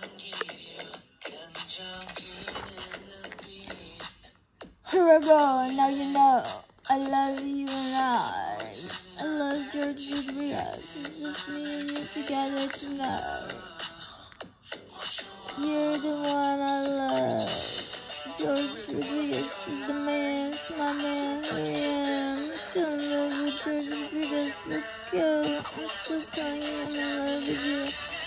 Here I go, now you know I love you and I love George Rodriguez. It's just me and you together tonight. You're the one I love. George Rodriguez is the man, it's my man, yeah. I'm still in love with George Rodriguez, let's go. I'm still telling you I'm in love with you.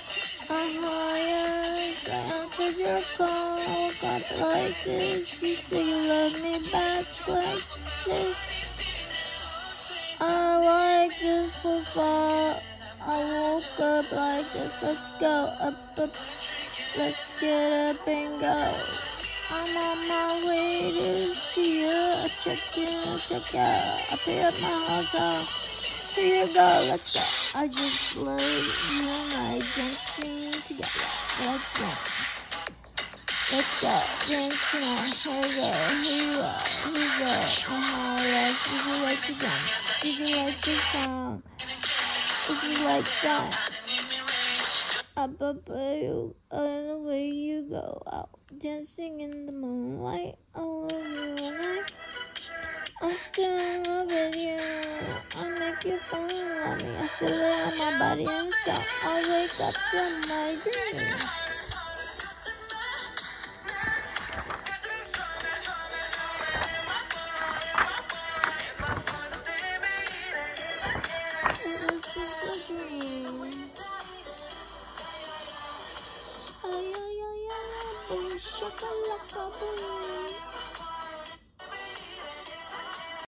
Yes, I answered your call. I woke up like this. You say you love me back like this. I like this full spot. I woke up like this. Let's go up, up. Let's get up and go. I'm on my way to see you. I check in, check out. I pay up my hotel. Here you go, let's go. I just love you and I dancing together. Let's dance. Let's go. Dancing on. Here we go. Here you are. Here you go. Yes. Did you like the dance? Did you like the song? Did you like that? Up, you, and the way you go out. Dancing in the moonlight. I love you and I'm still in love with you. I make you fall in love me. I feel it on my body and soul. I wake up from my dream. This is a dream. Ay, ay, ay, ay, boom, shakalaka, boom.